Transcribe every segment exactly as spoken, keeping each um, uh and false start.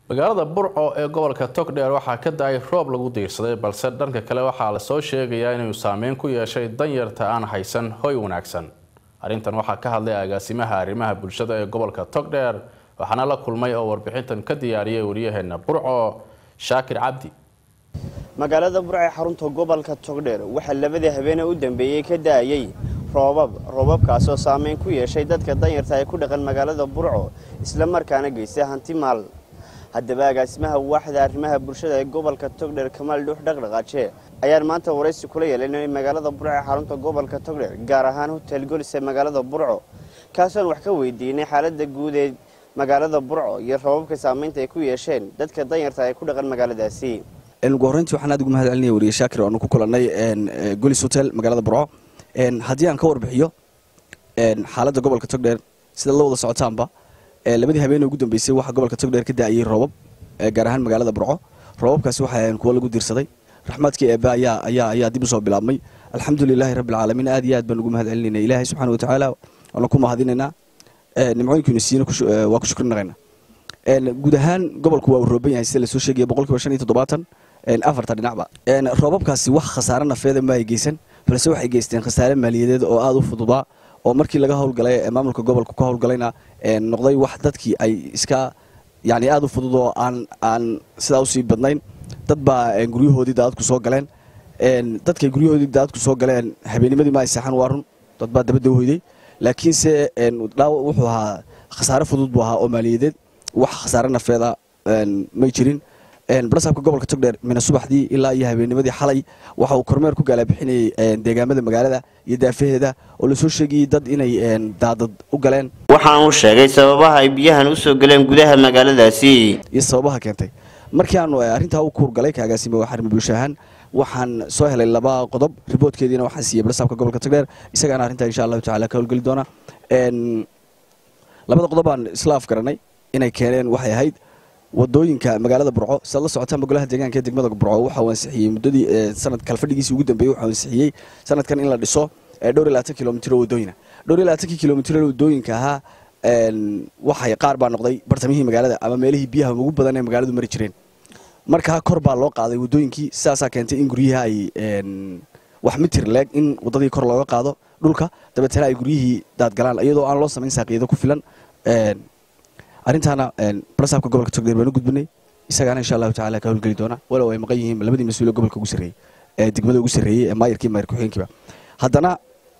magaalada Burco ee gobolka Togdheer waxaa ka daay roob lagu diirsaday balse dhanka kale waxaa la soo sheegayaa inuu saameyn ku yeeshay danyarta aan haysan hoy wanaagsan. Arrintan waxaa ka hadlay agaasimaha arrimaha bulshada ee gobolka Togdheer waxaana la kulmay oo warbixintan ka diyaariyay wariyaheena Burco Shaakir Cabdi. magaalada Burco ee xarunta gobolka Togdheer waxaa labadii habeen u dambeeyay ka daayay roobab roobabkaas oo saameyn ku yeeshay dadka danyarta ay ku dhaqan magaalada Burco isla markaana geystay hanti maal. haddaba agaasimaha waaxda arrimaha bulshada ee gobolka Togdheer Kamaal Dhuux Dhaqdhaqaaje ayaa maanta wareysi kula yeelanay magaalada Burco ee xarunta gobolka Togdheer gaar ahaan hotel Golis ee magaalada Burco kaasoo wax ka weydiinay xaaladda guud ee magaalada Burco iyo roobabka saameynta ay ku yeesheen dadka danyarta ay ku dhaqan magaaladaasi. ugu horreyntii waxaan aad ugu mahadcelinaya wariye Shaakir oo ku kulanay Golis Hotel magaalada Burco haddii aan ka warbixiyo xaaladda gobolka Togdheer sida la wada socotaanba labadii habeen ugu dambeysay waxa gobolka Togdheer ka daayay roobab gaar ahaan magaalada Burco roobabkaasi waxa ay kuwa lagu diirsaday raxmadkii eeba ayaa ayaa ayaa dib u soo bilaabmay alxamdulillaah rabbil caalamiin aad iyo aad baan ugu mahadcelinayna ilaahay subxaanahu wa ta'aala oo ku mahadinayna nimcooyinkiina siina waa ku shukrinayna guud ahaan gobolku waa rooban yahay sida la soo sheegay boqolkiiba shan iyo toddobaatan afarta dhinacba roobabkaasi wax khasaare nafeed ma ay geysan balse waxay geysteen khasaare maaliyadeed oo aad u fuduba oo markii laga howlgalay maamulka gobolka ku howlgalayna noqday wax dadkii ay iska yaani aad u fudud oo aan aan sidaa u sii badnayn dad baa guryahoodii daadku soo galeen dadkay guryahoodii daadku soo galeen habeennimadii ma ay saxan waarun dad baa dabada hoyday laakiin se wuxuu ahaa khasaare fudud buu ahaa oo maaliyadeed wax khasaare nafeeda ma jirin balasaabka gobolka Togdheer mina subaxdii ilaa iyo habeennimadii xalay waxa uu kormeer ku gaala bixinay deegaamada magaalada iyo daafaheeda oo la soo sheegay dad inay daadad u galeen waxaan uu sheegay sababaha ay biyahan u soo galeen gudaha magaaladaasi iyo sababaha keentay markii aanu arinta u kuur galay kaagaasimo xarimo bulshahan waxaan soo helay laba qodob riboodkeediina waxaan siiyay balasaabka gobolka Togdheer isagana arinta insha Allah taala ka howlgali doona labada qodob aan islaaf garanay inay keeneen waxay ahayd wadooyinka magaalada Burco sida la socotaan golaha deegaanka ee degmada Burco waxa uu ansixiyay muddadii sanad kalfadhigiisii ugu dambeeyay waxa uu ansixiyay sanadkan in la dhiso dhowr iyo labaatan kiiloomitir wadooyina dhowr iyo labaatan kiiloomitir wadooyinka aha waxay qaar baa noqday bartamihii magaalada ama meelihii biyaha ugu badan ee magaaladu mari jireen marka kor baa loo qaaday wadooyinkii sidaas ah keentay in guryaha ay wax mitir leeg in wadadii kor looga qaado dhulka dabeetana ay guryihii daad galaan iyadoo aan loo sameyn saaqiyada ku filan arintana balasaabka gobolka Togdheer baan u gudbinay isagana insha Allah taala ka howlgali doona walow ay maqan yihiin labadii mas'uul gobolka ugu sareeyay ee degmada ugu sareeyay ee maayirkii maayir ku-xigeenkiba haddana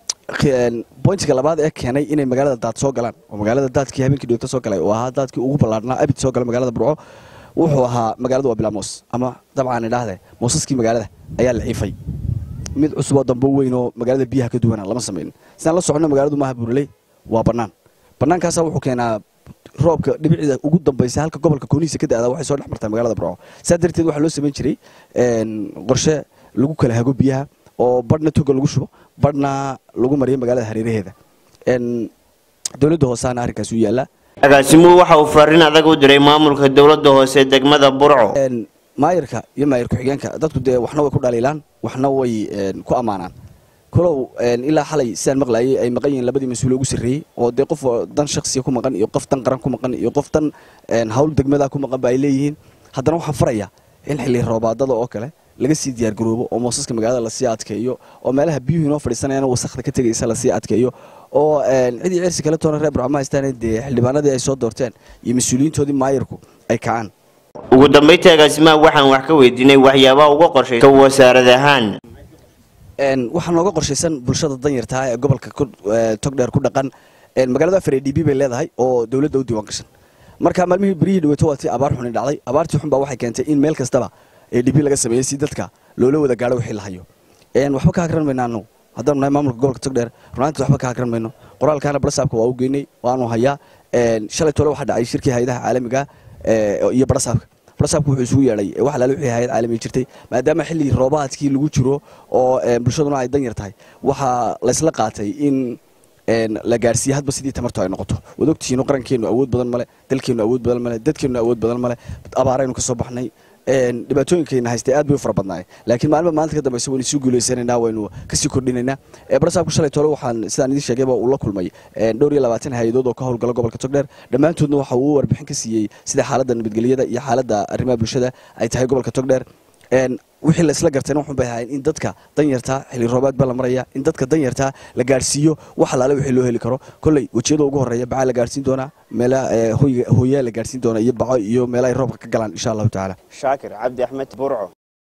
pointiga labaad ee keenay inay magaalada daad soo galaan oo magaalada daadkii habeenkii dhoobta soo galay oo ahaa daadkii ugu ballaarnaa abid soo galay magaalada Burco wuxuu ahaa magaalada waa bilaamos ama dabcan idhaahde moosaskii magaalada ayaa la ciifay mid cusub oo dambe weyn oo magaalada biyaha ka duwanaa lama sameyn sidaan la socono magaaladu maaha buurley waa bannaan bannaankaas wuxuu keenaa roobka dhibicida ugu dambeysay halka gobolka Kooniisa ka daada waxay soo dhex martay magaalada Burco sadarteed waxa loo sameyn jiray een qorshe lagu kala hago biyaha oo badhna toga lagu shubo badhna lagu mariyo magaalada hareeraheeda een dawladda hoosaana arrinkaas u yaala agaasimuhu waxa uu fariin adag u diray maamulka dawladda hoose degmada Burco een maayirka iyo maayir ku-xigeenka dadku de waxna way ku dhaliilaan waxna way ku amaanaan kolow ilaa xalay sidaan maqlaayay ay maqan yihiin labadii mas'uul ugu sareeyay oo de qof dan shakhsi ku maqan iyo qof dan qaran ku maqan iyo qof dan hawl degmada ku maqan bay leeyihiin haddana waxaan farayaa in xilli roobaadada oo kale laga sii diyaar garoobo oo moosaska magaalada la sii adkeeyo oo meelaha biyuhu inoo fadhiisanayaan wasakhda ka tagaysa la sii adkeeyo oo cidii cirsi kala toona reer Burco ma haystaan de xildhibaanadii ay soo doorteen iyo mas'uuliyiintoodii maayirku ay kacaan ugu dambeyntii agaasimaha waxaan wax ka weydiinay waxyaabaha ugu qorshaysan wasaarad ahaan een waxaan looga qorshaysan bulshada danyarta ee gobolka Togdheer ku dhaqan een magaalada F R D B bay leedahay oo dawladda u diiwaan gashan marka maalmihii barihi dhaweeto waati abaar xun dhacday abaartii xun baa waxay keentay in meel kastaba ee D B laga sameeyay si dadka loola wada gaaro wixii la hayo een waxba ka akran maynaano haddana nahay maamulka gobolka Togdheer runtii waxba ka akran mayno qoraalkaana balasaabka waa u geynay waanu hayaa een shalay toole waxa dhacay shirkii hay'adaha caalamiga ee iyo balasaabka balasaabku wuxuu isugu yeelay waxa la wixii hay'ad caalami jirtay maadaama xilli roobaadkii lagu jiro oo bulshaduna ay danyar tahay waxa la isla qaatay in een la gaarsiyo hadba sidii tamartu ay noqoto wadogtiino qarankeenu awood badan male dalkeenu awood badan male dadkeenu awood badan male abaaraynu ka soo baxnay dhibaatooyinkayna haystay aad bay u fara badnaay laakiin maalmo maalinta ka dambaysa waynu sii guuleysanaynaa waynu kasii kordhinaynaa barasaabku shalay tole waxaan sidaan idiin sheegayba uu la kulmay dhowr iyo labaatan hay-adood oo ka howlgala gobolka togdheer dhammaantoodna waxa uu warbixin ka siiyey sida xaaladda nabadgelyada iyo xaaladda arrimaha bulshada ay tahay gobolka togdheer wixii la isla gartayna wuxuu bay ahayn in dadka danyarta xilli roobaad baa la maraya in dadka danyarta la gaarsiiyo wax alaale wixii loo heli karo kolley wajiyada ugu horeeya bacaa la gaarsiin doonaa meelaha hooyaa la gaarsiin doonaa iyo baco iyo meelaha ay roobka ka galaan insha allahu tacaala shaakir cabdi axmed burco.